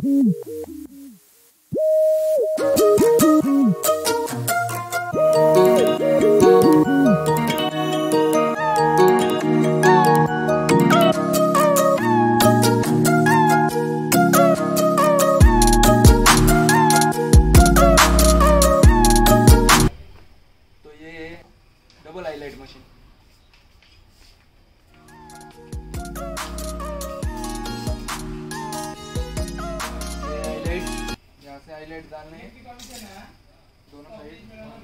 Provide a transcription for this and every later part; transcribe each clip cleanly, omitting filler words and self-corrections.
Double highlight machine. Highlight यहाँ से highlight डालने हैं दोनों साइड।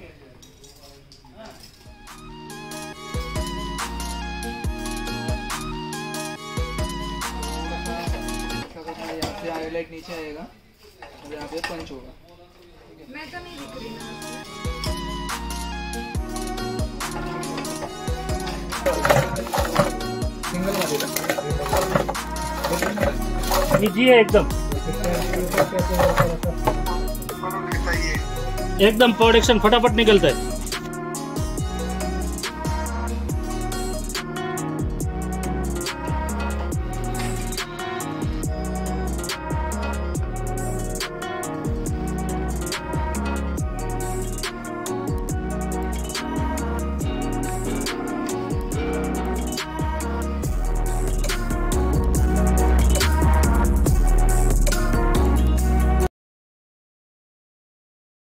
यहाँ से हाईलाइट नीचे आएगा और यहाँ पे पंच होगा। मैं तो नहीं दिख रही ना। सिंगल वाले इजी है एकदम प्रोडक्शन फटाफट निकलता है।